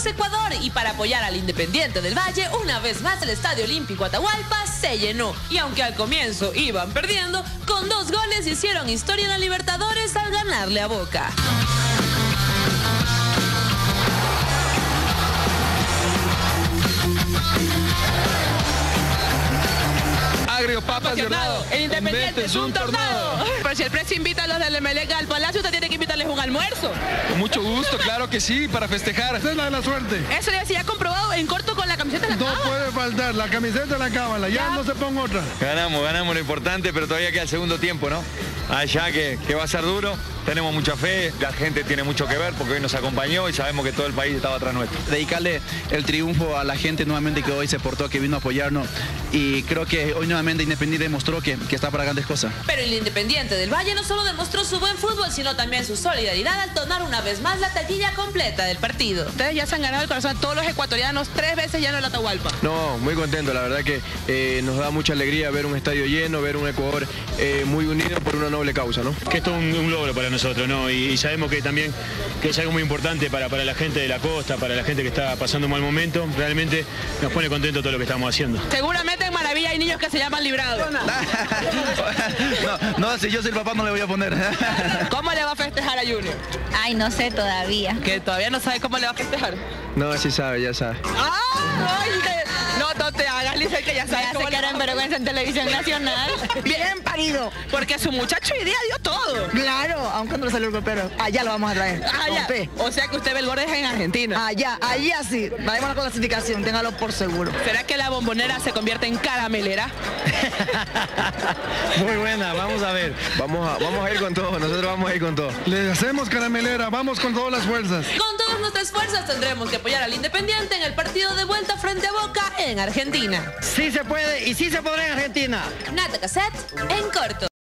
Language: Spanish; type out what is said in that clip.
Somos Ecuador y para apoyar al Independiente del Valle, una vez más el Estadio Olímpico Atahualpa se llenó. Y aunque al comienzo iban perdiendo, con 2 goles hicieron historia en la Libertadores al ganarle a Boca. Agrio, papas, Jornado. El Independiente es un tornado. Pero si el precio invita a los del Emelec al Palacio, usted tiene que invitarles un almuerzo. Con mucho gusto, claro que sí, para festejar. Esa es la de la suerte. Eso ya ha comprobado en corto con la camiseta de la No Cábala. puede faltar, la camiseta de la Cábala, ya no se ponga otra. Ganamos lo importante, pero todavía queda el segundo tiempo, ¿no? Allá que va a ser duro, tenemos mucha fe, la gente tiene mucho que ver porque hoy nos acompañó y sabemos que todo el país estaba atrás nuestro. Dedicarle el triunfo a la gente nuevamente que hoy se portó, que vino a apoyarnos, y creo que hoy nuevamente Independiente demostró que está para grandes cosas. Pero el Independiente del Valle no solo demostró su buen fútbol, sino también su solidaridad al donar una vez más la taquilla completa del partido. Ustedes ya se han ganado el corazón a todos los ecuatorianos 3 veces ya en el Atahualpa. No, muy contento, la verdad que nos da mucha alegría ver un estadio lleno, ver un Ecuador muy unido por una noble causa, ¿no? Que esto es un logro para nosotros, ¿no? Y sabemos que también que es algo muy importante para la gente de la costa, para la gente que está pasando un mal momento. Realmente nos pone contento todo lo que estamos haciendo. Seguramente en Maravilla hay niños que se llaman Librado. No, si yo soy el papá no le voy a poner. ¿Cómo le va a festejar a Junior? Ay, no sé todavía. Que todavía no sabe cómo le va a festejar. No, sí sabe, ya sabe. ¡Ah! Oye, no te hagas, Lisa, que ya sabes Ya cómo se le queda en vergüenza en televisión nacional. Bien parido, porque su muchacho hoy día dio todo. Claro, aunque no le salió el pero allá lo vamos a traer. Allá. O sea que usted ve el Borges en Argentina. Allá sí. Daremos la clasificación, téngalo por seguro. ¿Será que la Bombonera se convierte en caramelera? Muy buena, vamos a ver. Vamos a ir con todo, nosotros vamos a ir con todo. Le hacemos caramelera, vamos con todas las fuerzas. Con todas nuestras fuerzas tendremos que apoyar al Independiente en el partido de vuelta frente a Boca en Argentina. Sí se puede y sí se podrá en Argentina. Nata Cassette en corto.